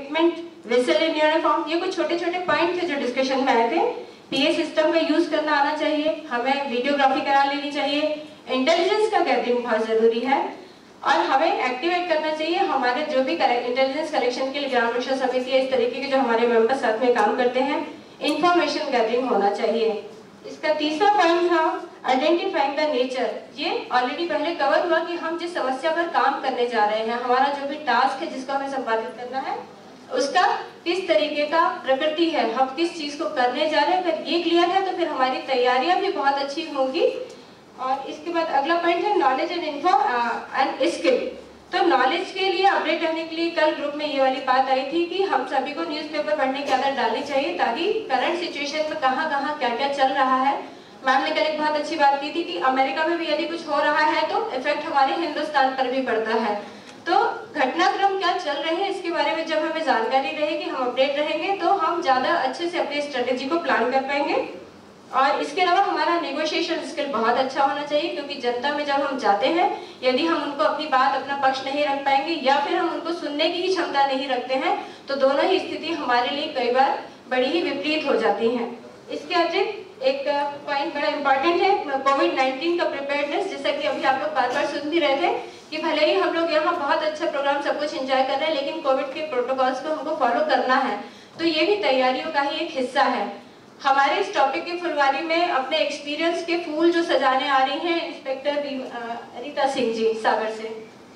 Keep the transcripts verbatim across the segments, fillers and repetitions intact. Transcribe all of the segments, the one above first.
Equipment, whistle in uniform, ये कुछ छोटे छोटे पॉइंट थे जो डिस्कशन में आए थे। पीए सिस्टम का यूज करना आना चाहिए, हमें वीडियोग्राफी करा लेनी चाहिए, इंटेलिजेंस का गैदरिंग बहुत जरूरी है, और हमें एक्टिवेट करना चाहिए हमारे जो भी इंटेलिजेंस कलेक्शन के लिए ग्राम रक्षा समिति है, इस तरीके के जो हमारे मेंबर साथ में काम करते हैं, इंफॉर्मेशन गैदरिंग होना चाहिए। इसका तीसरा पॉइंट था आइडेंटिफाइंग द नेचर। ये ऑलरेडी पहले कवर हुआ कि हम जिस समस्या पर काम करने जा रहे हैं, हमारा जो भी टास्क है जिसको हमें संपादित करना है, उसका किस तरीके का प्रकृति है, हम किस चीज को करने जा रहे हैं। अगर ये क्लियर है तो फिर हमारी तैयारियां भी बहुत अच्छी होंगी। और इसके बाद अगला पॉइंट है knowledge and info and skill. तो नॉलेज के लिए अपडेट रहने के लिए कल ग्रुप में ये वाली बात आई थी कि हम सभी को न्यूज़पेपर पढ़ने की आदत डालनी चाहिए, ताकि करंट सिचुएशन में कहाँ कहाँ क्या क्या चल रहा है। मैम ने कल एक बहुत अच्छी बात की थी कि अमेरिका में भी यदि कुछ हो रहा है तो इफेक्ट हमारे हिंदुस्तान पर भी पड़ता है। तो घटनाक्रम क्या चल रहे हैं इसके बारे में जब हमें जानकारी रहेगी, हम अपडेट रहेंगे, तो हम ज्यादा अच्छे से अपनी स्ट्रेटेजी को प्लान कर पाएंगे। और इसके अलावा हमारा नेगोशिएशन स्किल बहुत अच्छा होना चाहिए, क्योंकि जनता में जब हम जाते हैं, यदि हम उनको अपनी बात, अपना पक्ष नहीं रख पाएंगे या फिर हम उनको सुनने की ही क्षमता नहीं रखते हैं, तो दोनों ही स्थिति हमारे लिए कई बार बड़ी ही विपरीत हो जाती हैं। इसके अतिरिक्त एक पॉइंट बड़ा इंपॉर्टेंट है कोविड नाइन्टीन का प्रिपेयर्डनेस। जैसा कि अभी आप लोग बार बार सुन भी रहे थे कि भले ही हम लोग यहाँ बहुत अच्छा प्रोग्राम सब कुछ एंजॉय कर रहे हैं, लेकिन कोविड के प्रोटोकॉल्स को हमको फॉलो करना है, तो ये भी तैयारियों का ही एक हिस्सा है। हमारे इस टॉपिक की फुलवारी में अपने एक्सपीरियंस के फूल जो सजाने आ रही हैं इंस्पेक्टर रीता सिंह जी सागर से।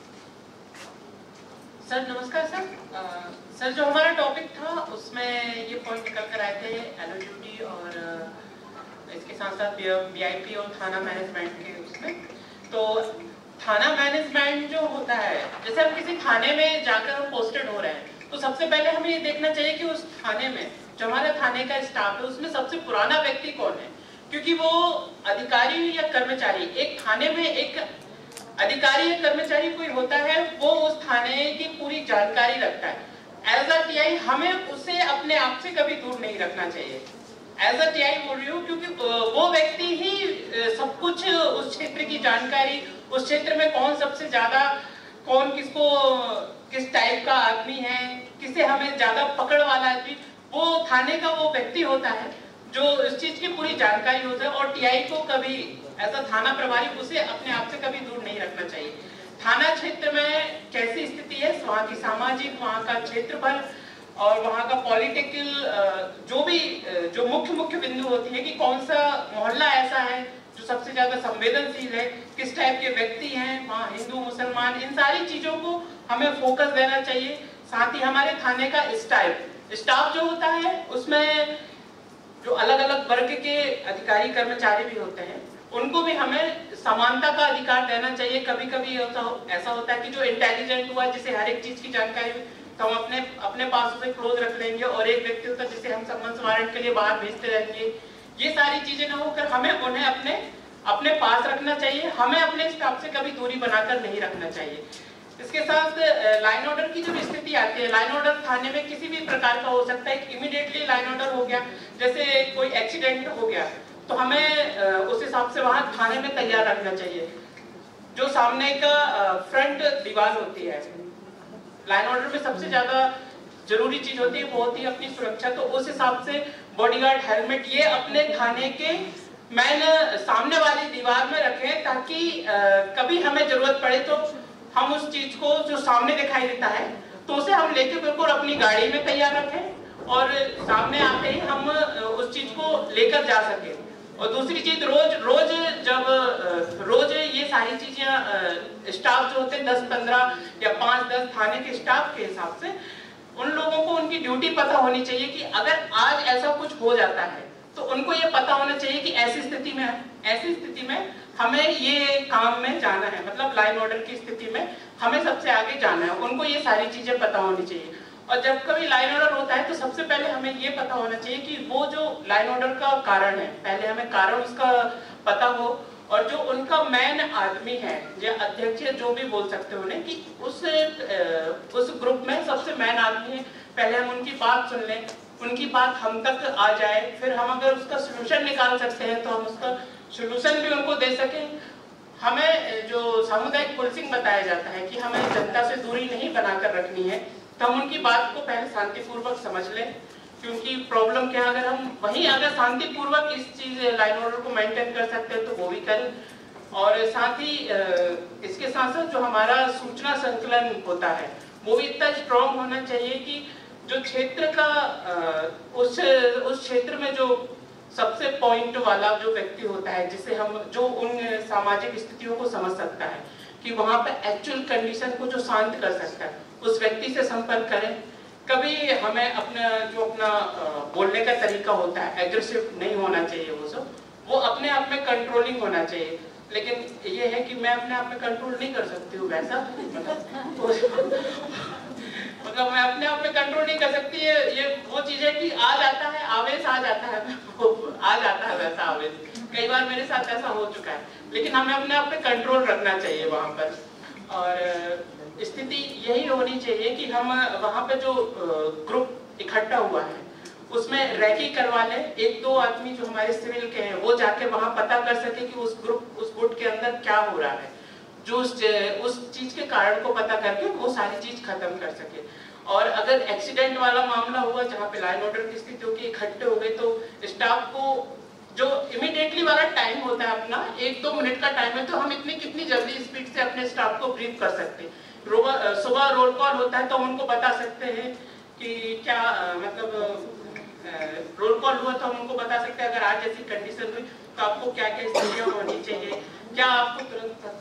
सर नमस्कार सर। आ, सर जो हमारा टॉपिक था उसमें ये पॉइंट निकल कर आए थे एलओ ड्यूटी और इसके साथ साथ बीआईपी और थाना मैनेजमेंट के उसमें। तो थाना मैनेजमेंट जो होता है, जैसे हम किसी थाने में जाकर हम पोस्टेड हो रहे हैं, तो सबसे पहले हमें ये देखना चाहिए कि उस थाने में जो हमारे थाने का स्टाफ है उसमें सबसे पुराना व्यक्ति कौन है, क्योंकि वो अधिकारी या कर्मचारी, एक थाने में एक अधिकारी या कर्मचारी कोई होता है, वो उस थाने की पूरी जानकारी रखता है। एज अ टीआई हमें उसे अपने आप से कभी दूर नहीं रखना चाहिए। एज अ टीआई बोल रही हूँ क्योंकि वो व्यक्ति ही सब कुछ उस क्षेत्र की जानकारी, उस क्षेत्र में कौन सबसे ज्यादा, कौन किसको किस टाइप का आदमी है, किसे हमें ज्यादा पकड़ वाला आदमी, वो थाने का वो व्यक्ति होता है जो इस चीज की पूरी जानकारी होता है। और टीआई को कभी ऐसा थाना प्रभारी उसे अपने आप से कभी दूर नहीं रखना चाहिए। थाना क्षेत्र में कैसी स्थिति है, वहाँ की सामाजिक, वहाँ का क्षेत्रफल और वहाँ का पॉलिटिकल जो भी जो मुख्य मुख्य बिंदु होती है कि कौन सा मोहल्ला ऐसा है जो सबसे ज्यादा संवेदनशील है, किस टाइप के व्यक्ति हैं वहाँ, हिंदू मुसलमान, इन सारी चीजों को हमें फोकस देना चाहिए। साथ ही हमारे थाने का स्टाफ स्टाफ जो होता है उसमें जो अलग अलग वर्ग के अधिकारी कर्मचारी भी होते हैं, उनको भी हमें समानता का अधिकार देना चाहिए। कभी कभी ऐसा होता है कि जो इंटेलिजेंट हुआ, जिसे हर एक चीज की जानकारी, तो हम अपने अपने पास उसे क्लोज रख लेंगे, और एक व्यक्ति होता है जिसे हम सम्मान वारंट के लिए बाहर भेजते रहेंगे। ये सारी चीजें ना होकर हमें उन्हें अपने अपने पास रखना चाहिए। हमें अपने स्टाफ से कभी दूरी बनाकर नहीं रखना चाहिए। इसके साथ लाइन ऑर्डर की जब स्थिति आती है, लाइन ऑर्डर थाने में किसी भी प्रकार का हो सकता है। इमीडिएटली लाइन ऑर्डर हो गया, जैसे कोई एक्सीडेंट हो गया, तो हमें उस हिसाब से वहां थाने में तैयार रखना चाहिए। जो सामने का फ्रंट दीवार होती है, लाइन ऑर्डर में सबसे ज्यादा जरूरी चीज होती है वो होती है अपनी सुरक्षा। तो उस हिसाब से बॉडीगार्ड, हेलमेट, ये अपने थाने के मैन सामने वाली दीवार में रखें, ताकि कभी हमें जरूरत पड़े तो हम उस चीज को जो सामने दिखाई देता है तो उसे हम लेके बिल्कुल अपनी गाड़ी में तैयार रखें, और सामने आते ही हम उस चीज को लेकर जा सके। और दूसरी चीज, रोज रोज जब रोज ये सारी चीजें स्टाफ जो होते हैं दस पंद्रह या पांच दस थाने के स्टाफ के हिसाब से, उन लोगों को उनकी ड्यूटी पता होनी चाहिए कि अगर आज ऐसा कुछ हो जाता है तो उनको ये पता होना चाहिए कि ऐसी स्थिति में ऐसी स्थिति में हमें ये काम में जाना है, मतलब लाइन ऑर्डर की स्थिति में हमें सबसे आगे जाना है। उनको ये सारी चीजें पता होनी चाहिए। और जब कभी लाइन ऑर्डर होता है तो सबसे पहले हमें ये पता होना चाहिए कि वो जो लाइन ऑर्डर का कारण है, पहले हमें कारण उसका पता हो, और जो उनका मैन आदमी है, जो अध्यक्ष है, जो भी बोल सकते हो उन्हें, कि उस उस ग्रुप में सबसे मैन आदमी है, पहले हम उनकी बात सुन लें, उनकी बात हम तक आ जाए, फिर हम अगर उसका सोल्यूशन निकाल सकते हैं तो हम उसका सोल्यूशन भी उनको दे सकें। हमें जो सामुदायिक पुलिसिंग बताया जाता है कि हमें जनता से दूरी नहीं बनाकर रखनी है, तो हम उनकी बात को पहले शांतिपूर्वक समझ लें, क्योंकि प्रॉब्लम क्या, अगर हम वहीं अगर शांतिपूर्वक इस चीज लाइन ऑर्डर को मेंटेन कर सकते हैं तो वो भी करें। और साथ ही इसके साथ साथ जो हमारा सूचना संकलन होता है वो भी इतना स्ट्रॉन्ग होना चाहिए कि जो क्षेत्र का उस उस क्षेत्र में जो सबसे पॉइंट वाला जो व्यक्ति होता है, जिसे हम जो उन सामाजिक स्थितियों को समझ सकता है कि वहां पे एक्चुअल कंडीशन को जो शांत कर सकता है, उस व्यक्ति से संपर्क करें। कभी हमें अपना जो अपना बोलने का तरीका होता है एग्रेसिव नहीं होना चाहिए, वो सब वो अपने आप में कंट्रोलिंग होना चाहिए। लेकिन ये है कि मैं अपने आप में कंट्रोल नहीं कर सकती हूँ वैसा, मतलब मैं अपने आप में कंट्रोल नहीं कर सकती। ये ये वो चीज है कि आ जाता है आवेश, आ जाता है आ जाता है वैसा आवेश, कई बार मेरे साथ ऐसा हो चुका है। लेकिन हमें अपने आप पे कंट्रोल रखना चाहिए वहां पर। और स्थिति यही होनी चाहिए कि हम वहां पे जो ग्रुप इकट्ठा हुआ है उसमें रैकी करवा ले, एक दो आदमी जो हमारे सिविल के हैं वो जाके वहां पता कर सके कि उस ग्रुप उस गुट के अंदर क्या हो रहा है, जो उस, उस चीज के कारण को पता करके वो सारी चीज खत्म कर सके। और अगर एक्सीडेंट वाला मामला हुआ जहाँ पे लाइन ऑर्डर की स्थिति होगी, इकट्ठे हो गए, तो स्टाफ को जो इमीडिएटली वाला टाइम होता है अपना एक दो मिनट का टाइम है, तो हम इतनी कितनी जल्दी स्पीड से अपने स्टाफ को ब्रीफ कर सकते हैं। सुबह रोल कॉल होता है तो हम उनको बता सकते हैं कि क्या मतलब रोल कॉल हुआ तो हम उनको बता सकते हैं अगर आज ऐसी कंडीशन हुई तो आपको क्या क्या स्थितियां होनी चाहिए, क्या आपको तुरंत।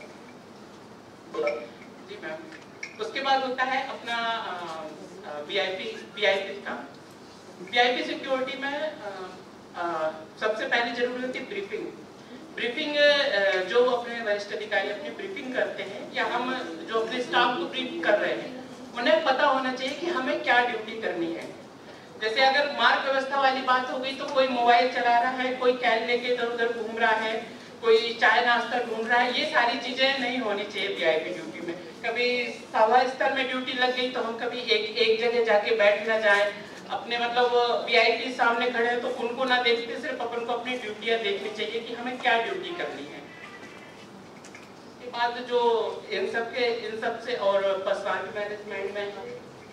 जी मैम। उसके बाद होता है अपना वीआईपी वीआईपी का वीआईपी सिक्योरिटी में आ, आ, सबसे पहले जरूरी होती है ब्रीफिंग। ब्रीफिंग जो अपने वरिष्ठ अधिकारी अपनी ब्रीफिंग करते हैं या हम जो अपने स्टाफ को ब्रीफ कर रहे हैं, उन्हें पता होना चाहिए कि हमें क्या ड्यूटी करनी है। जैसे अगर मार्ग व्यवस्था वाली बात हो गई तो कोई मोबाइल चला रहा है, कोई कैन लेके इधर उधर घूम रहा है, कोई चाय नाश्ता ढूंढ रहा है, ये सारी चीजें नहीं होनी चाहिए वीआईपी ड्यूटी में। कभी सभा स्थल में ड्यूटी लग गई तो हम कभी एक एक जगह जाके बैठ ना जाए, अपने मतलब वीआईपी सामने खड़े हैं तो उनको ना देखते सिर्फ अपन को अपनी ड्यूटियां देखनी चाहिए कि हमें क्या ड्यूटी करनी है। इसके बाद जो इन सब के इन सब से और पर्सनालिटी मैनेजमेंट में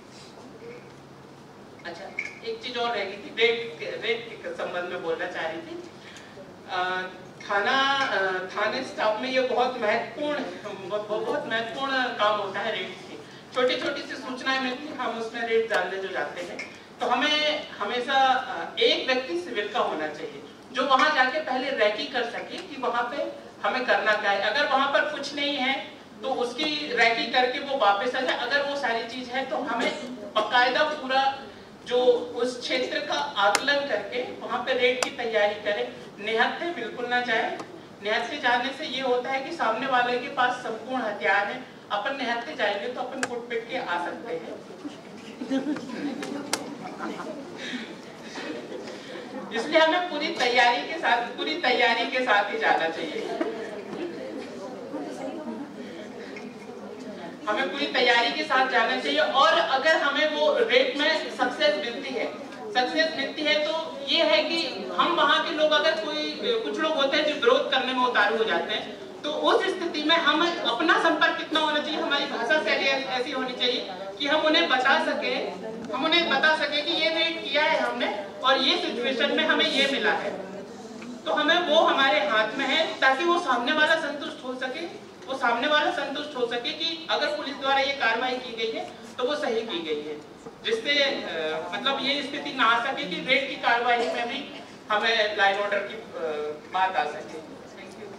अच्छा एक चीज और रह गई थी, रेट रेट के संबंध में बोलना चाह रही थी। आ, थाना थाने स्टाफ में ये बहुत महत्वपूर्ण बहुत महत्वपूर्ण काम होता है रेट की। छोटी छोटी सी सूचनाएं मिलती हैं, हम उसमें रेट डालने जो जाते हैं तो हमें हमेशा एक व्यक्ति सिविल का होना चाहिए जो वहां जाके पहले रैकी कर सके कि वहां पे हमें करना क्या है। अगर वहां पर कुछ नहीं है तो उसकी रैकी करके वो वापस आ जाए। अगर वो सारी चीज है तो हमें बाकायदा पूरा जो उस क्षेत्र का आकलन करके वहां पे रेट की तैयारी करें। निहत्थे बिल्कुल ना जाए। निहत्थे जाने से ये होता है कि सामने वाले के पास संपूर्ण हथियार है, अपन निहत्थे जाएंगे तो अपन कुट पिट के आ सकते हैं। इसलिए हमें पूरी तैयारी के साथ पूरी तैयारी के साथ ही जाना चाहिए। हमें पूरी तैयारी के साथ जाना चाहिए। और अगर हमें वो रेट में सक्सेस मिलती है सक्सेस मिलती है तो ये है कि हम वहाँ के लोग, अगर कोई कुछ लोग होते हैं जो विरोध करने में उतारू हो जाते हैं, तो उस स्थिति में हम अपना संपर्क कितना होना चाहिए, हमारी भाषा शैली ऐसी होनी चाहिए कि हम उन्हें बता सके हम उन्हें बता सके कि ये रेट किया है हमने और ये सिचुएशन में हमें ये मिला है। तो हमें वो हमारे हाथ में है ताकि वो सामने वाला संतुष्ट हो सके वो सामने वाला संतुष्ट हो सके कि अगर पुलिस द्वारा ये कार्रवाई की गई है तो वो सही की गई है, जिससे मतलब ये स्थिति ना आ सके कि रेट की कार्रवाई में भी हमें लाइन ऑर्डर की आ, बात आ सके। Thank you.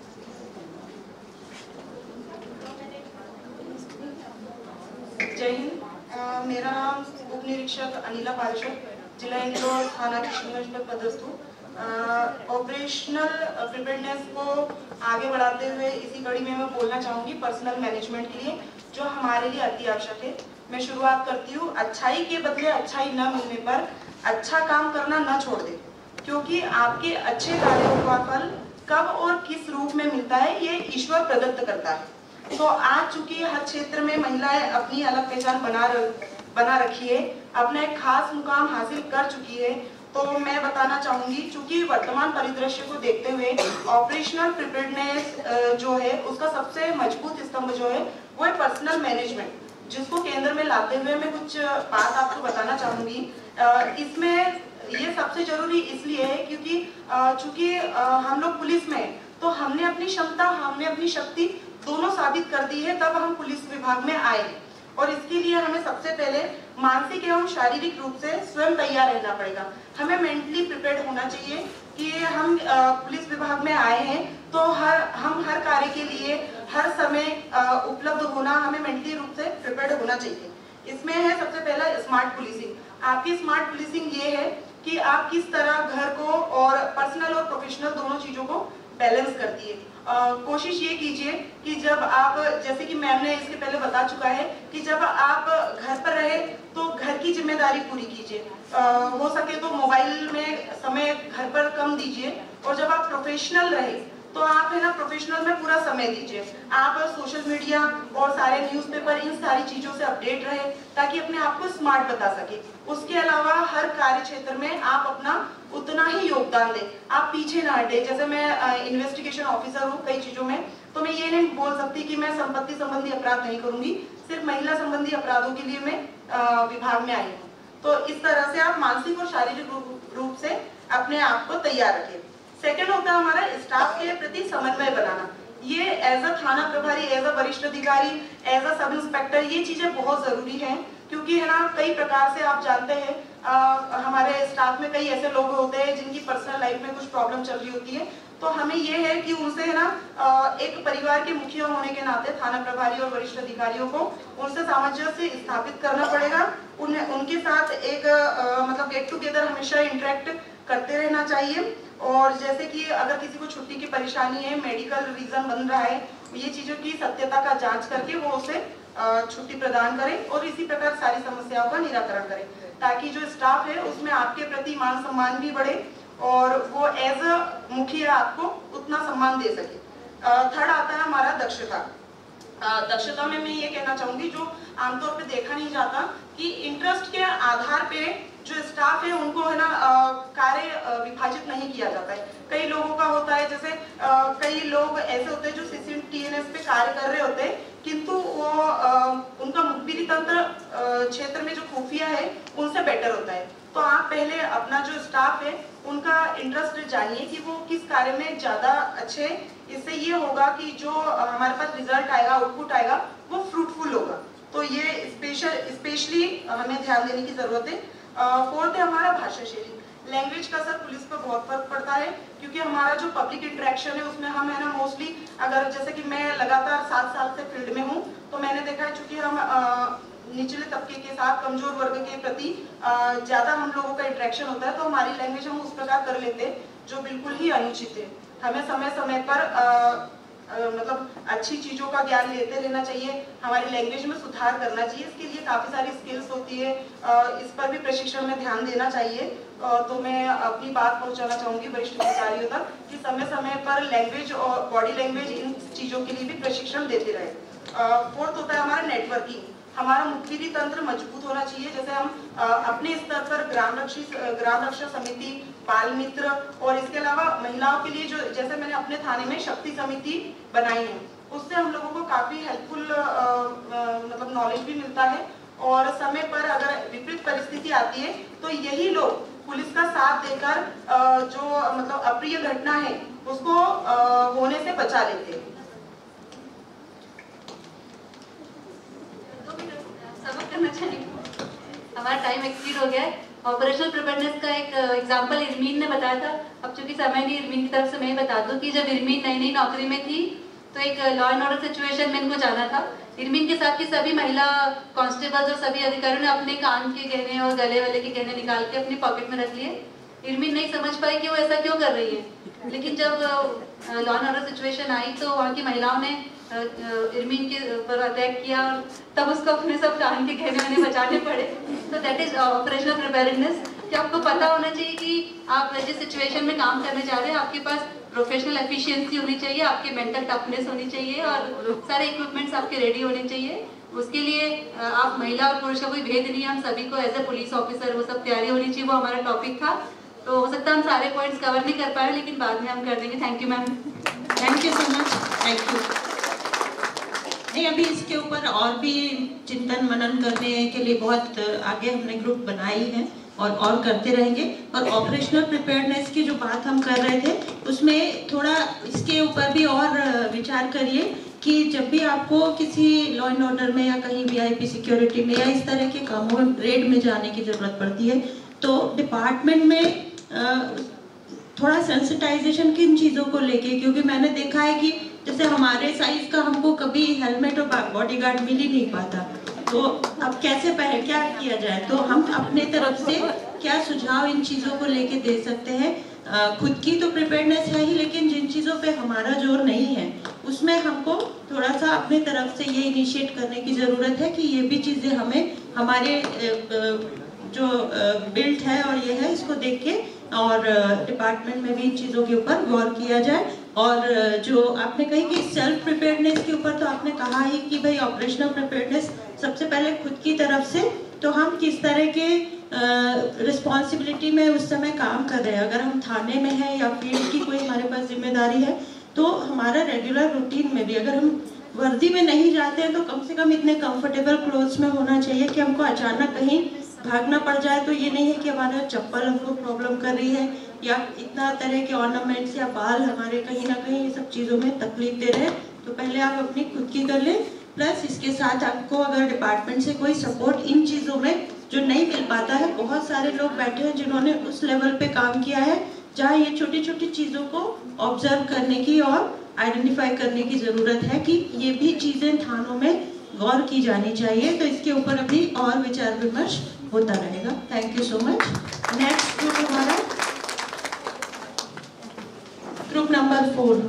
जय हिंद। मेरा नाम उप निरीक्षक अनिला पारिशर, जिला इंदौर, थाना किशनगंज में पदस्थ हूँ। ऑपरेशनल प्रिपेयर्डनेस को आगे बढ़ाते हुए इसी कड़ी में मैं बोलना चाहूँगी पर्सनल मैनेजमेंट के लिए, जो हमारे लिए अति आवश्यक है। मैं शुरुआत करती हूँ, अच्छाई के बदले अच्छाई न मिलने पर अच्छा काम करना न छोड़ दें, क्योंकि आपके अच्छे कार्यों का फल कब और किस रूप में मिलता है ये ईश्वर प्रदत्त करता है। तो आज चूंकि हर क्षेत्र में महिलाएं अपनी अलग पहचान बना बना रखी है, अपना एक खास मुकाम हासिल कर चुकी है, तो मैं बताना चाहूंगी चूंकि वर्तमान परिदृश्य को देखते हुए ऑपरेशनल प्रिपेयर्डनेस जो है उसका सबसे मजबूत स्तंभ जो है वो है पर्सनल मैनेजमेंट, जिसको केंद्र में लाते हुए मैं कुछ बात आपको बताना चाहूंगी। इसमें ये सबसे जरूरी इसलिए है क्योंकि चूंकि हम लोग पुलिस में, तो हमने अपनी क्षमता, हमने अपनी शक्ति दोनों साबित कर दी है, तब हम पुलिस विभाग में आए। और इसके लिए हमें सबसे पहले मानसिक एवं शारीरिक रूप से स्वयं तैयार रहना पड़ेगा। हमें मेंटली प्रिपेयर्ड होना चाहिए कि हम पुलिस विभाग में आए हैं तो हर हम हर कार्य के लिए हर समय उपलब्ध होना, हमें मेंटली रूप से प्रिपेयर्ड होना चाहिए। इसमें है सबसे पहला स्मार्ट पुलिसिंग। आपकी स्मार्ट पुलिसिंग ये है कि आप किस तरह घर को और पर्सनल और प्रोफेशनल दोनों चीजों को बैलेंस करती है। Uh, कोशिश ये कीजिए कि जब आप, जैसे कि मैम ने इसके पहले बता चुका है कि जब आप घर पर रहे तो घर की जिम्मेदारी पूरी कीजिए। uh, हो सके तो मोबाइल में समय घर पर कम दीजिए, और जब आप प्रोफेशनल रहे तो आप है ना प्रोफेशनल में पूरा समय दीजिए। आप सोशल मीडिया और सारे न्यूज़पेपर, इन सारी चीजों से अपडेट रहे ताकि अपने आप को स्मार्ट बता सके। उसके अलावा हर कार्य क्षेत्र में आप अपना उतना ही योगदान दें, आप पीछे ना हटे। जैसे मैं इन्वेस्टिगेशन ऑफिसर हूँ कई चीजों में, तो मैं ये नहीं बोल सकती कि मैं संपत्ति संबंधी अपराध नहीं करूंगी, सिर्फ महिला संबंधी अपराधों के लिए मैं आ, विभाग में आई हूँ। तो इस तरह से आप मानसिक और शारीरिक रूप से अपने आप को तैयार रखें। सेकेंड होता है हमारा स्टाफ के प्रति समन्वय बनाना। ये एज अ थाना प्रभारी, एज अ वरिष्ठ अधिकारी, एज अ सब इंस्पेक्टर, ये चीजें बहुत जरूरी हैं क्योंकि है ना कई प्रकार से आप जानते हैं आ, हमारे स्टाफ में कई ऐसे लोग होते हैं जिनकी पर्सनल लाइफ में कुछ प्रॉब्लम चल रही होती है। तो हमें ये है कि उनसे है ना एक परिवार के मुखिया होने के नाते थाना प्रभारी और वरिष्ठ अधिकारियों को उनसे सामंजस्य स्थापित करना पड़ेगा। उन्हें उनके साथ एक आ, मतलब गेट टुगेदर हमेशा इंटरेक्ट करते रहना चाहिए। और जैसे कि अगर किसी को छुट्टी की परेशानी है, मेडिकल रीजन बन रहा है, ये चीजों की सत्यता का जांच करके वो उसे छुट्टी प्रदान करें और इसी प्रकार सारी समस्याओं का निराकरण करें ताकि जो स्टाफ है उसमें आपके प्रति मान सम्मान भी बढ़े और वो एज अ मुखिया आपको उतना सम्मान दे सके। थर्ड आता है हमारा दक्षता। दक्षता में मैं ये कहना चाहूंगी जो आमतौर पे देखा नहीं जाता कि इंटरेस्ट के आधार पे जो स्टाफ है उनको है ना कार्य विभाजित नहीं किया जाता है। कई लोगों का होता है, जैसे आ, कई लोग ऐसे होते हैं जो सीसीटीएनएस पे कार्य कर रहे होते हैं किंतु वो आ, उनका मुखबिरी तंत्र क्षेत्र में जो खुफिया है उनसे बेटर होता है। तो आप पहले अपना जो स्टाफ है उनका इंटरेस्ट जानिए कि वो किस कार्य में ज्यादा अच्छे। इससे ये होगा कि जो हमारे पास रिजल्ट आएगा, आउटपुट आएगा, वो फ्रूटफुल होगा। तो ये स्पेशल स्पेशली हमें ध्यान देने की जरूरत है। फोर्थ है हमारा भाषा शैली। लैंग्वेज का सर पुलिस पर बहुत फर्क पड़ता है क्योंकि हमारा जो पब्लिक इंटरेक्शन है उसमें हम है ना मोस्टली, अगर जैसे कि मैं लगातार सात साल से फील्ड में हूँ तो मैंने देखा है चूंकि हम आ, निचले तबके के साथ, कमजोर वर्ग के प्रति ज्यादा हम लोगों का इंटरेक्शन होता है तो हमारी लैंग्वेज हम उस प्रकार कर लेते हैं जो बिल्कुल ही अनुचित है। हमें समय समय पर आ, आ, मतलब अच्छी चीजों का ज्ञान लेते रहना चाहिए, हमारी लैंग्वेज में सुधार करना चाहिए। इसके लिए काफी सारी स्किल्स होती है, आ, इस पर भी प्रशिक्षण में ध्यान देना चाहिए। आ, तो मैं अपनी बात पहुंचाना चाहूंगी वरिष्ठ अधिकारियों तक कि समय समय पर लैंग्वेज और बॉडी लैंग्वेज इन चीजों के लिए भी प्रशिक्षण देते रहे। फोर्थ होता है हमारा नेटवर्किंग। हमारा मुखबिरी तंत्र मजबूत होना चाहिए। जैसे हम आ, अपने स्तर पर ग्राम रक्षी ग्राम रक्षा समिति, बाल मित्र और इसके अलावा महिलाओं के लिए जो, जैसे मैंने अपने थाने में शक्ति समिति बनाई है, उससे हम लोगों को काफी हेल्पफुल मतलब नॉलेज भी मिलता है। और समय पर अगर विपरीत परिस्थिति आती है तो यही लोग पुलिस का साथ देकर आ, जो मतलब अप्रिय घटना है उसको आ, होने से बचा लेते हैं। करना चाहिए, हमारा टाइम एक्सीड हो गया है। ऑपरेशनल प्रिपेयरनेस का एक एग्जांपल इरमीन ने बताया था। अब चूंकि समय नहीं, इरमीन की तरफ से मैं बता दूं कि जब इरमीन नई नई नौकरी में थी तो एक लॉ एंड ऑर्डर सिचुएशन में इनको जाना था। इरमीन के साथ की सभी महिला कांस्टेबल्स और सभी अधिकारियों ने अपने कान के गहने और गले वाले के गहने निकाल के अपनी पॉकेट में रख लिए। इरमीन नहीं समझ पाई कि वो ऐसा क्यों कर रही है, लेकिन जब लॉ एंड ऑर्डर सिचुएशन आई तो वहाँ की महिलाओं ने इरमीन के ऊपर अटैक किया और तब उसको अपने सब कान के गहने वाने बचाने पड़े। तो दैट इज ऑपरेशनल प्रिपेयर्डनेस कि आपको पता होना चाहिए कि आप जिस सिचुएशन में काम करने जा रहे हैं आपके पास प्रोफेशनल एफिशिएंसी होनी चाहिए, आपकी मेंटल टफनेस होनी चाहिए और सारे इक्विपमेंट्स आपके रेडी होने चाहिए। उसके लिए आप महिला और पुरुष का कोई भेद नहीं है, हम सभी को एज ए पुलिस ऑफिसर वो सब तैयारी होनी चाहिए। वो हमारा टॉपिक था। तो हो सकता है हम सारे पॉइंट्स कवर नहीं कर पाए लेकिन बाद में हम कर देंगे। Thank you ma'am. Thank you so much. Thank you. नहीं, अभी इसके ऊपर और भी चिंतन मनन करने के लिए बहुत आगे हमने ग्रुप बनाई है और और करते रहेंगे। और ऑपरेशनल प्रिपेयर्डनेस की जो बात हम कर रहे थे उसमें थोड़ा इसके ऊपर भी और विचार करिए कि जब भी आपको किसी लॉ एंड ऑर्डर में या कहीं वीआईपी सिक्योरिटी में या इस तरह के कामों में रेड में जाने की जरूरत पड़ती है तो डिपार्टमेंट में थोड़ा सेंसिटाइजेशन किन चीज़ों को लेके, क्योंकि मैंने देखा है कि जैसे हमारे साइज का हमको कभी हेलमेट और बॉडीगार्ड मिल ही नहीं पाता, तो अब कैसे पहले क्या किया जाए। तो हम अपने तरफ से क्या सुझाव इन चीज़ों को लेके दे सकते हैं। खुद की तो प्रिपेयर्डनेस है ही, लेकिन जिन चीज़ों पे हमारा जोर नहीं है उसमें हमको थोड़ा सा अपने तरफ से ये इनिशिएट करने की ज़रूरत है कि ये भी चीज़ें हमें हमारे जो बिल्ट है और ये है इसको देख के और डिपार्टमेंट में भी इन चीज़ों के ऊपर गौर किया जाए। और जो आपने कही कि सेल्फ प्रिपेयर्डनेस के ऊपर, तो आपने कहा ही कि भाई ऑपरेशनल प्रिपेयर्डनेस सबसे पहले खुद की तरफ से, तो हम किस तरह के रिस्पॉन्सिबिलिटी में उस समय काम कर रहे हैं। अगर हम थाने में हैं या फील्ड की कोई हमारे पास जिम्मेदारी है तो हमारा रेगुलर रूटीन में भी अगर हम वर्दी में नहीं जाते हैं तो कम से कम इतने कंफर्टेबल क्लोथ्स में होना चाहिए कि हमको अचानक कहीं भागना पड़ जाए तो ये नहीं है कि हमारा चप्पल हमको प्रॉब्लम कर रही है या इतना तरह के ऑर्नामेंट्स या बाल हमारे कहीं ना कहीं ये सब चीज़ों में तकलीफ दे रहे हैं। तो पहले आप अपनी खुद की कर लें, प्लस इसके साथ आपको अगर डिपार्टमेंट से कोई सपोर्ट इन चीज़ों में जो नहीं मिल पाता है, बहुत सारे लोग बैठे हैं जिन्होंने उस लेवल पे काम किया है जहाँ ये छोटी छोटी चीज़ों को ऑब्जर्व करने की और आइडेंटिफाई करने की ज़रूरत है कि ये भी चीज़ें थानों में गौर की जानी चाहिए। तो इसके ऊपर अभी और विचार विमर्श होता रहेगा। Thank you so much. Next group हमारा ग्रुप नंबर फोर।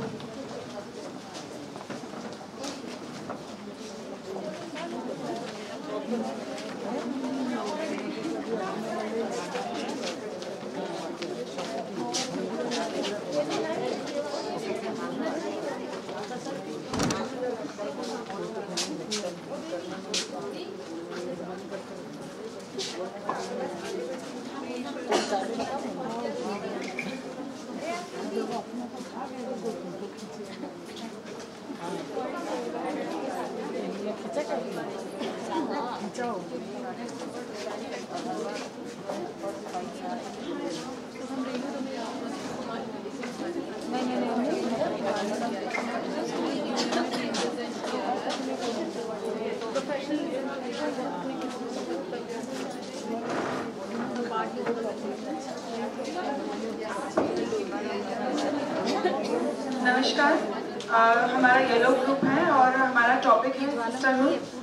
नमस्कार, आ, हमारा येलो ग्रुप है और हमारा टॉपिक है सिस्टरहुड।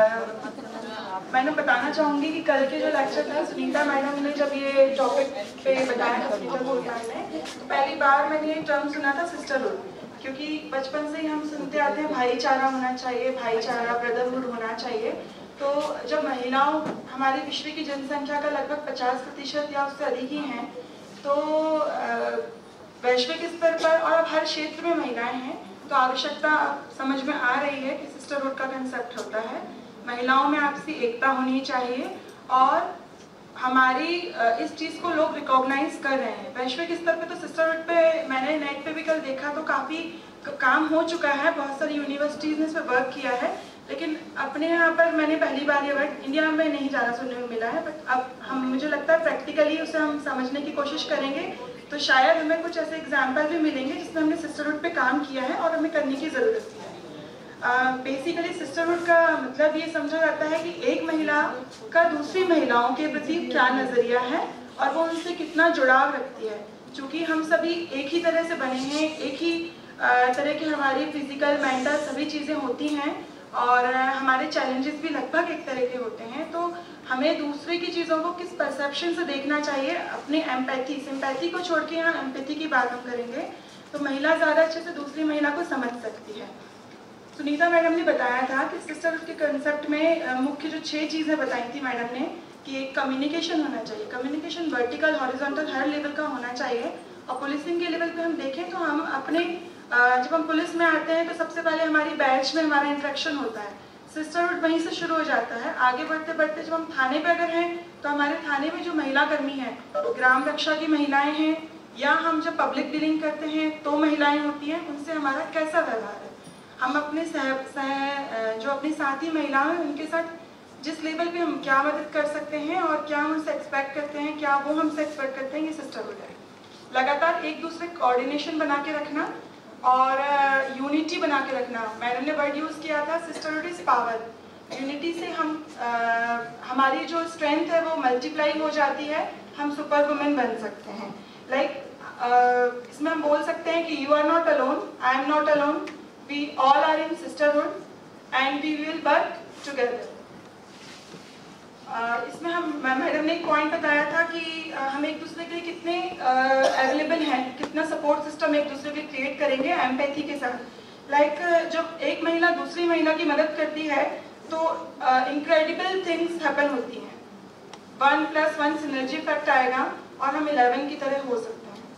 मैंने बताना चाहूँगी कि कल के जो लेक्चर था सुनीता मैडम ने जब ये टॉपिक पे बताया था सिस्टरहुड में, तो पहली बार मैंने ये टर्म सुना था सिस्टरहुड, क्योंकि बचपन से ही हम सुनते आते हैं भाईचारा होना चाहिए, भाईचारा ब्रदरहुड होना चाहिए। तो जब महिलाओं हमारे विश्व की जनसंख्या का लगभग पचास प्रतिशत या उससे अधिक ही हैं, तो वैश्विक स्तर पर और अब हर क्षेत्र में महिलाएं हैं, तो आवश्यकता समझ में आ रही है कि सिस्टरहुड का कंसेप्ट होता है। महिलाओं में आपसी एकता होनी चाहिए और हमारी इस चीज़ को लोग रिकॉग्नाइज कर रहे हैं वैश्विक स्तर पे। तो सिस्टरहुड पे मैंने नेट पे भी कल देखा तो काफ़ी काम हो चुका है, बहुत सारी यूनिवर्सिटीज़ ने इस पर वर्क किया है, लेकिन अपने यहाँ पर मैंने पहली बार ये वर्ड इंडिया में नहीं ज़्यादा सुनने में मिला है। बट अब हम मुझे लगता है प्रैक्टिकली उसे हम समझने की कोशिश करेंगे तो शायद हमें कुछ ऐसे एग्जाम्पल भी मिलेंगे जिसमें हमने सिस्टरहुड पे काम किया है और हमें करने की ज़रूरत है। बेसिकली सिस्टरहुड का मतलब ये समझा जाता है कि एक महिला का दूसरी महिलाओं के प्रति क्या नज़रिया है और वो उनसे कितना जुड़ाव रखती है। चूँकि हम सभी एक ही तरह से बने हैं, एक ही तरह की हमारी फिजिकल मेंटल सभी चीज़ें होती हैं और हमारे चैलेंजेस भी लगभग एक तरह के होते हैं, तो हमें दूसरे की चीज़ों को किस परसेप्शन से देखना चाहिए, अपने एम्पैथी सिंपैथी को छोड़ के यहाँ एम्पैथी की बात हम करेंगे तो महिला ज़्यादा अच्छे से दूसरी महिला को समझ सकती है। सुनीता मैडम ने बताया था कि सिस्टरहुड के कंसेप्ट में मुख्य जो छह चीज़ें बताई थी मैडम ने कि एक कम्युनिकेशन होना चाहिए, कम्युनिकेशन वर्टिकल हॉरिजॉन्टल हर लेवल का होना चाहिए। और पुलिसिंग के लेवल पे हम देखें तो हम अपने जब हम पुलिस में आते हैं तो सबसे पहले हमारी बैच में हमारा इंटरेक्शन होता है, सिस्टरहुड वहीं से शुरू हो जाता है। आगे बढ़ते बढ़ते जब हम थाने पे अगर हैं तो हमारे थाने में जो महिला कर्मी हैं, ग्राम रक्षा की महिलाएं हैं, या हम जब पब्लिक डीलिंग करते हैं तो महिलाएं होती हैं, उनसे हमारा कैसा व्यवहार है। हम अपने सह, सह जो अपनी साथी महिलाएं हैं उनके साथ जिस लेवल पे हम क्या मदद कर सकते हैं और क्या हम उनसे एक्सपेक्ट करते हैं, क्या वो हमसे एक्सपेक्ट करते हैं, ये सिस्टरहुड है। लगातार एक दूसरे कोऑर्डिनेशन बना के रखना और यूनिटी uh, बना के रखना। मैडम ने वर्ड यूज़ किया था सिस्टरहुड इज पावर। यूनिटी से हम uh, हमारी जो स्ट्रेंथ है वो मल्टीप्लाई हो जाती है, हम सुपर वुमेन बन सकते हैं। लाइक like, uh, इसमें हम बोल सकते हैं कि you are not alone, I am not alone, we all are in sisterhood and we will work together. Uh, इसमें हम मैडम ने एक पॉइंट बताया था कि uh, हम एक दूसरे के लिए कितने अवेलेबल uh, हैं, कितना सपोर्ट सिस्टम एक दूसरे के क्रिएट करेंगे एम्पैथी के साथ। लाइक like, जब एक महिला दूसरी महिला की मदद करती है तो इनक्रेडिबल थिंग्स हैपन होती हैं। One plus one synergy effect आएगा और हम इलेवन की तरह हो सकते हैं।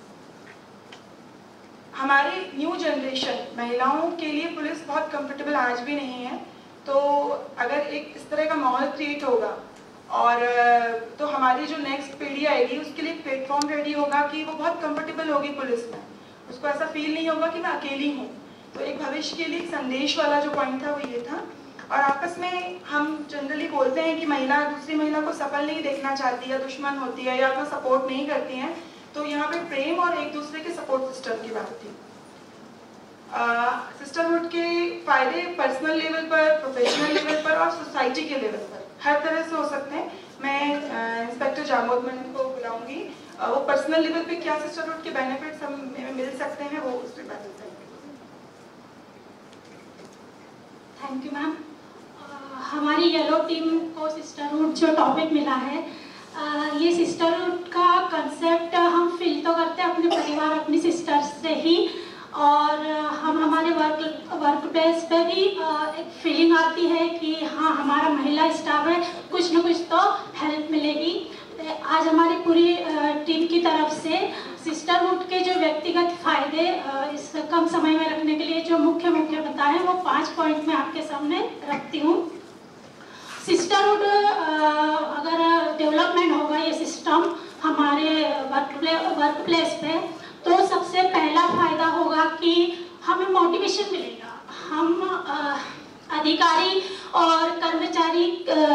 हमारी न्यू जनरेशन महिलाओं के लिए पुलिस बहुत कंफर्टेबल आज भी नहीं है, तो अगर एक इस तरह का माहौल क्रिएट होगा और तो हमारी जो नेक्स्ट पीढ़ी आएगी उसके लिए प्लेटफॉर्म रेडी होगा कि वो बहुत कंफर्टेबल होगी पुलिस में, उसको ऐसा फील नहीं होगा कि मैं अकेली हूँ। तो एक भविष्य के लिए एक संदेश वाला जो पॉइंट था वो ये था। और आपस में हम जनरली बोलते हैं कि महिला दूसरी महिला को सफल नहीं देखना चाहती या दुश्मन होती है या उतना सपोर्ट नहीं करती हैं, तो यहाँ पे प्रेम और एक दूसरे के सपोर्ट सिस्टम की बात थी। सिस्टरहुड के फायदे पर्सनल लेवल पर, प्रोफेशनल लेवल पर और सोसाइटी के लेवल पर हर तरह से हो सकते हैं। मैं इंस्पेक्टर जामोद मैडम को बुलाऊंगी, वो पर्सनल लेवल पे क्या सिस्टरहुड के बेनिफिट्स हमें मिल सकते हैं वो उस पर बात करेंगे। Thank you ma'am. हमारी येलो टीम को सिस्टरहुड जो टॉपिक मिला है, uh, ये सिस्टरहुड का कंसेप्ट हम फील तो करते हैं अपने परिवार, अपनी सिस्टर्स से ही, और हम हमारे वर्क वर्क प्लेस पे भी एक फीलिंग आती है कि हाँ हमारा महिला स्टाफ है, कुछ न कुछ तो हेल्प मिलेगी। आज हमारी पूरी टीम की तरफ से सिस्टरहुड के जो व्यक्तिगत फायदे इस कम समय में रखने के लिए जो मुख्य मुख्य बताए वो पांच पॉइंट मैं आपके सामने रखती हूँ। सिस्टरहुड अगर डेवलपमेंट होगा ये सिस्टम हमारे वर्क प्ले वर्क प्लेस पे, तो सबसे पहला फायदा होगा कि हमें मोटिवेशन मिलेगा। हम आ, अधिकारी और कर्मचारी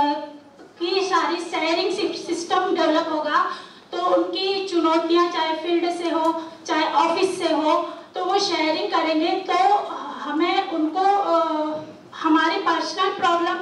की सारी शेयरिंग सिस्टम डेवलप होगा, तो उनकी चुनौतियां चाहे फील्ड से हो चाहे ऑफिस से हो तो वो शेयरिंग करेंगे, तो हमें उनको आ, हमारी पर्सनल प्रॉब्लम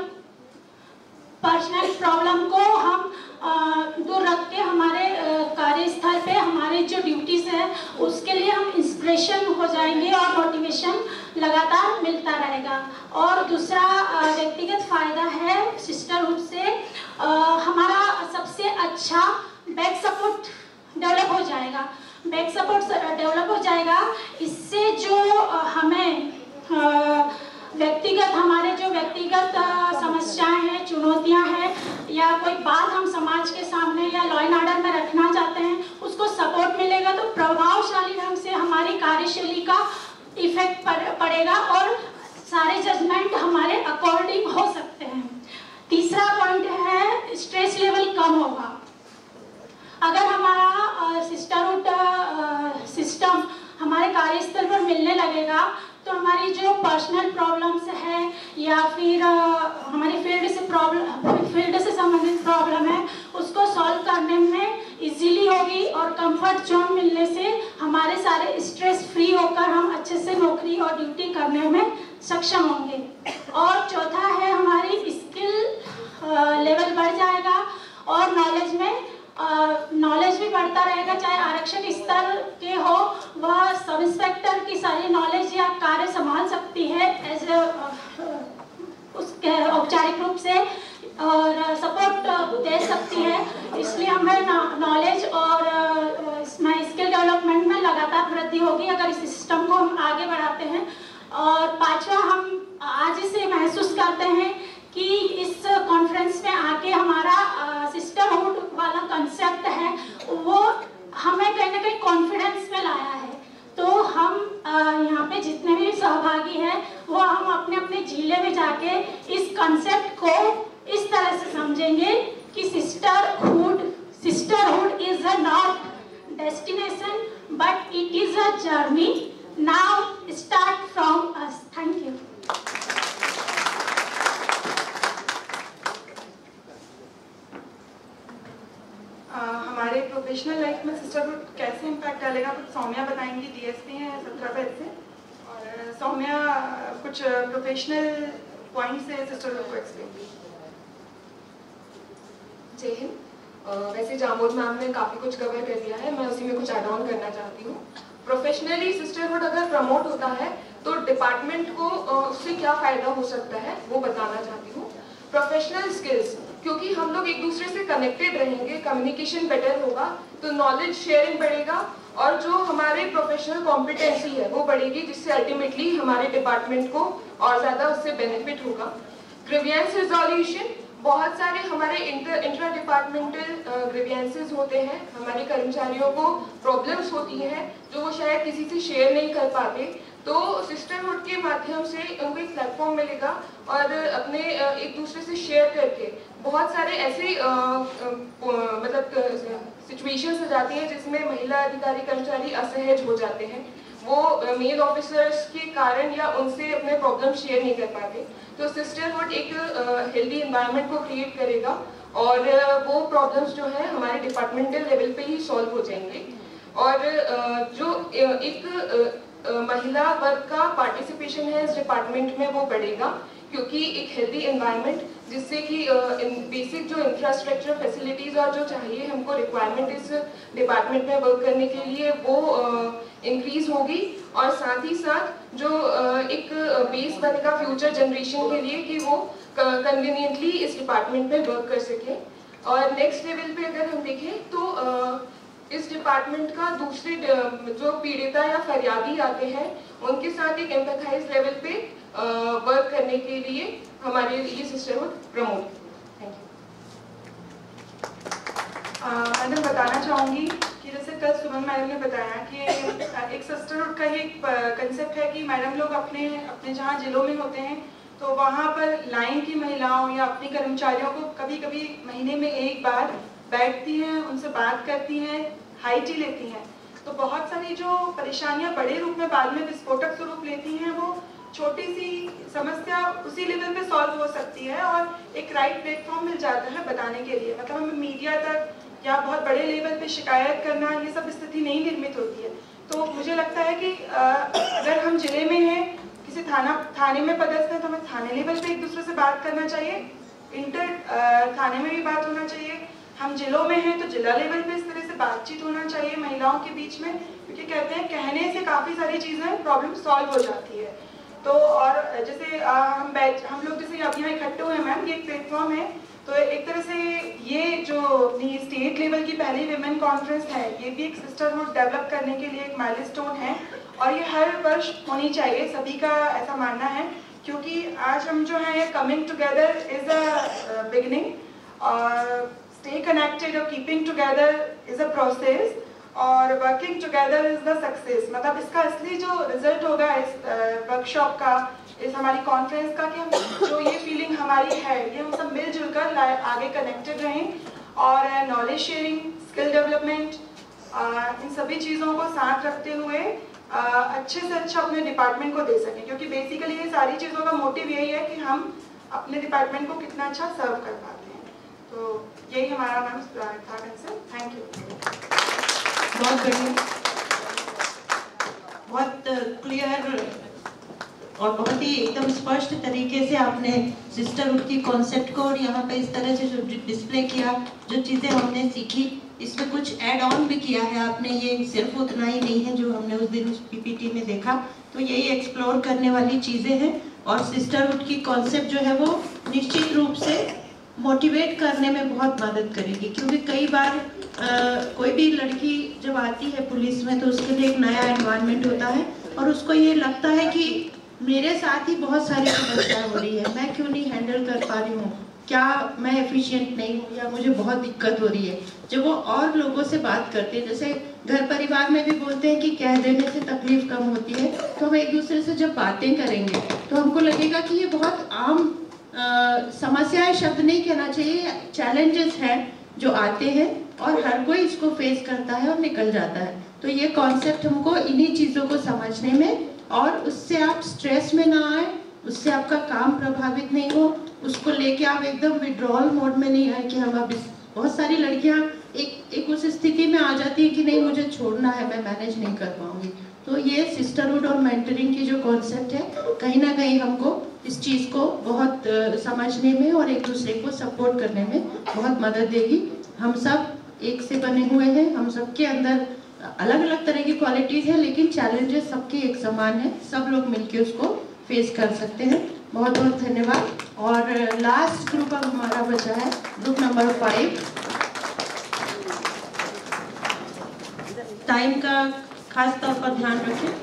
पर्सनल प्रॉब्लम को हम दूर रख के हमारे कार्यस्थल पे हमारे जो ड्यूटीज है उसके लिए हम इंस्पिरेशन हो जाएंगे और मोटिवेशन लगातार मिलता रहेगा। और दूसरा व्यक्तिगत फायदा है सिस्टरहुड से आ, हमारा सबसे अच्छा बैक सपोर्ट डेवलप हो जाएगा बैक सपोर्ट डेवलप हो जाएगा। इससे जो हमें आ, व्यक्तिगत हमारे जो व्यक्तिगत समस्याएं हैं, चुनौतियां हैं, या कोई बात हम समाज के सामने या लॉ एंड ऑर्डर में रखना चाहते हैं, उसको सपोर्ट मिलेगा तो प्रभावशाली ढंग से हमारी कार्यशैली का इफेक्ट पड़ेगा और सारे जजमेंट हमारे अकॉर्डिंग हो सकते हैं। तीसरा पॉइंट है स्ट्रेस लेवल कम होगा। अगर हमारा सिस्टरहुड सिस्टम हमारे कार्यस्थल पर मिलने लगेगा तो हमारी जो पर्सनल प्रॉब्लम्स है या फिर uh, हमारी फील्ड से प्रॉब्लम फील्ड से संबंधित प्रॉब्लम है उसको सॉल्व करने में इजीली होगी और कंफर्ट जोन मिलने से हमारे सारे स्ट्रेस फ्री होकर हम अच्छे से नौकरी और ड्यूटी करने में सक्षम होंगे। और चौथा है हमारी स्किल लेवल बढ़ जाएगा और नॉलेज में नॉलेज uh, भी बढ़ता रहेगा। चाहे आरक्षक स्तर के हो, वह सब इंस्पेक्टर की सारी नॉलेज या कार्य संभाल सकती है एज उसके औपचारिक रूप से और सपोर्ट दे सकती है। इसलिए हमें नॉलेज और इसमें स्किल डेवलपमेंट में लगातार वृद्धि होगी अगर इस सिस्टम को हम आगे बढ़ाते हैं। और पांचवा, हम आज से महसूस करते हैं कि इस कॉन्फ्रेंस में आके हमारा सिस्टरहुड वाला कंसेप्ट है वो हमें कहीं ना कहीं कॉन्फिडेंस में लाया है। तो हम यहाँ पे जितने भी सहभागी हैं वो हम अपने अपने जिले में जाके इस कंसेप्ट को इस तरह से समझेंगे कि sisterhood sisterhood is a not destination but it is a journey. Now start from us. Thank you. हमारे प्रोफेशनल लाइफ में सिस्टरहुड कैसे इम्पैक्ट डालेगा कुछ सौम्या बताएंगी, डीएसपी हैं सत्रह बैच से, और सौम्या कुछ प्रोफेशनल पॉइंट से सिस्टरहुड को एक्सप्लेन की। जय हिंद। वैसे जामोद मैम ने काफ़ी कुछ कवर कर दिया है, मैं उसी में कुछ ऐड ऑन करना चाहती हूँ। प्रोफेशनली सिस्टरहुड अगर प्रमोट होता है तो डिपार्टमेंट को उससे क्या फ़ायदा हो सकता है वो बताना चाहती हूँ। प्रोफेशनल स्किल्स, क्योंकि हम लोग एक दूसरे से कनेक्टेड रहेंगे, कम्युनिकेशन बेटर होगा तो नॉलेज शेयरिंग बढ़ेगा और जो हमारे प्रोफेशनल कॉम्पिटेंसी है वो बढ़ेगी, जिससे अल्टीमेटली हमारे डिपार्टमेंट को और ज़्यादा उससे बेनिफिट होगा। ग्रीवियंस रिजोल्यूशन, बहुत सारे हमारे इंटर इंट्रा डिपार्टमेंटल ग्रीवियंसेस होते हैं, हमारे कर्मचारियों को प्रॉब्लम्स होती हैं जो वो शायद किसी से शेयर नहीं कर पाते, तो सिस्टरहुड के माध्यम से उनको एक प्लेटफॉर्म मिलेगा और अपने एक दूसरे से शेयर करके बहुत सारे ऐसे आ, आ, मतलब सिचुएशंस हो जाती हैं जिसमें महिला अधिकारी कर्मचारी असहज हो जाते हैं, वो मेल ऑफिसर्स के कारण या उनसे अपने प्रॉब्लम शेयर नहीं कर पाते। तो सिस्टरहुड एक हेल्दी एनवायरनमेंट को क्रिएट करेगा और वो प्रॉब्लम्स जो है हमारे डिपार्टमेंटल लेवल पे ही सॉल्व हो जाएंगे। और जो एक महिला वर्ग का पार्टिसिपेशन है इस डिपार्टमेंट में वो बढ़ेगा, क्योंकि एक हेल्दी एनवायरनमेंट जिससे कि बेसिक जो इंफ्रास्ट्रक्चर फैसिलिटीज़ और जो चाहिए हमको रिक्वायरमेंट इस डिपार्टमेंट में वर्क करने के लिए वो इंक्रीज होगी, और साथ ही साथ जो एक बेस बनेगा फ्यूचर जनरेशन के लिए कि वो कन्वीनियंटली इस डिपार्टमेंट में वर्क कर सके। और नेक्स्ट लेवल पे अगर हम देखें तो इस डिपार्टमेंट का दूसरे जो पीड़िता या फरियादी आते हैं उनके साथ एक एम्पैथाइज लेवल पे वर्क करने के लिए हमारे ये sisterhood promote. Thank you. Madam बताना चाहूँगी कि जैसे कल सुमन मैडम ने बताया कि एक सिस्टरहुड का ही कंसेप्ट है कि मैडम लोग अपने अपने जहाँ जिलों में होते हैं तो वहाँ पर लाइन की महिलाओं या अपने कर्मचारियों को कभी कभी महीने में एक बार बैठती हैं, उनसे बात करती हैं, हाई टी लेती हैं। तो बहुत सारी जो परेशानियां बड़े रूप में बाद में विस्फोटक स्वरूप लेती हैं वो छोटी सी समस्या उसी लेवल पे सॉल्व हो सकती है और एक राइट प्लेटफॉर्म मिल जाता है बताने के लिए। मतलब हमें मीडिया तक या बहुत बड़े लेवल पे शिकायत करना ये सब स्थिति नहीं निर्मित होती है। तो मुझे लगता है कि अगर हम जिले में हैं, किसी थाना थाने में पदस्थ हैं तो हमें थाने लेवल पे एक दूसरे से बात करना चाहिए, इंटर थाने में भी बात होना चाहिए। हम जिलों में हैं तो जिला लेवल पे इस तरह से बातचीत होना चाहिए महिलाओं के बीच में, क्योंकि कहते हैं कहने से काफ़ी सारी चीज़ें प्रॉब्लम सॉल्व हो जाती है। तो और जैसे आ, हम बैच हम लोग जैसे अब यहाँ इकट्ठे हुए हैं मैम, ये एक प्लेटफॉर्म है, तो एक तरह से ये जो अपनी स्टेट लेवल की पहली विमेन कॉन्फ्रेंस है ये भी एक सिस्टरहुड डेवलप करने के लिए एक माइलस्टोन है और ये हर वर्ष होनी चाहिए, सभी का ऐसा मानना है, क्योंकि आज हम जो है coming together is a beginning और stay connected or keeping together is a process और working together is the success। मतलब इसका असली जो रिजल्ट होगा इस वर्कशॉप uh, का, इस हमारी कॉन्फ्रेंस का, कि हम जो ये फीलिंग हमारी है ये हम सब मिलजुल कर आगे कनेक्टेड रहें और नॉलेज शेयरिंग, स्किल डेवलपमेंट, इन सभी चीज़ों को साथ रखते हुए uh, अच्छे से अच्छा अपने डिपार्टमेंट को दे सकें, क्योंकि बेसिकली ये सारी चीज़ों का मोटिव यही है कि हम अपने डिपार्टमेंट को कितना अच्छा सर्व कर पाते हैं। तो यही हमारा नाम था कंसेप्ट। Thank you. बहुत बढ़िया, बहुत क्लियर और बहुत ही एकदम स्पष्ट तरीके से आपने सिस्टरहुड की कॉन्सेप्ट को और यहाँ पे इस तरह से जो डिस्प्ले किया, जो चीज़ें हमने सीखी, इसमें कुछ ऐड ऑन भी किया है आपने। ये सिर्फ उतना ही नहीं है जो हमने उस दिन उस पीपीटी में देखा, तो यही एक्सप्लोर करने वाली चीज़ें हैं। और सिस्टरहुड की कॉन्सेप्ट जो है वो निश्चित रूप से मोटिवेट करने में बहुत मदद करेगी, क्योंकि कई बार आ, कोई भी लड़की जब आती है पुलिस में तो उसके लिए एक नया एनवायरनमेंट होता है और उसको ये लगता है कि मेरे साथ ही बहुत सारी समस्याएं हो रही है, मैं क्यों नहीं हैंडल कर पा रही हूँ, क्या मैं एफिशिएंट नहीं हूँ या मुझे बहुत दिक्कत हो रही है। जब वो और लोगों से बात करते हैं, जैसे घर परिवार में भी बोलते हैं कि कह देने से तकलीफ कम होती है, तो हम एक दूसरे से जब बातें करेंगे तो हमको लगेगा कि ये बहुत आम समस्याएं शब्द नहीं कहना चाहिए, चैलेंजेस हैं जो आते हैं और हर कोई इसको फेस करता है और निकल जाता है। तो ये कॉन्सेप्ट हमको इन्हीं चीज़ों को समझने में और उससे आप स्ट्रेस में ना आए, उससे आपका काम प्रभावित नहीं हो, उसको लेके आप एकदम विड्रॉल मोड में नहीं आए कि हम अब इस, बहुत सारी लड़कियां एक एक उस स्थिति में आ जाती है कि नहीं मुझे छोड़ना है, मैं मैनेज नहीं कर पाऊंगी। तो ये सिस्टरहुड और मेंटरिंग की जो कॉन्सेप्ट है, कहीं ना कहीं हमको इस चीज़ को बहुत समझने में और एक दूसरे को सपोर्ट करने में बहुत मदद देगी। हम सब एक से बने हुए हैं, हम सबके अंदर अलग अलग तरह की क्वालिटीज़ है, लेकिन चैलेंजेस सबके एक समान है, सब लोग मिलके उसको फेस कर सकते हैं। बहुत बहुत धन्यवाद। और लास्ट ग्रुप अब हमारा बचा है, ग्रुप नंबर फाइव। टाइम का खास तौर पर ध्यान रखें।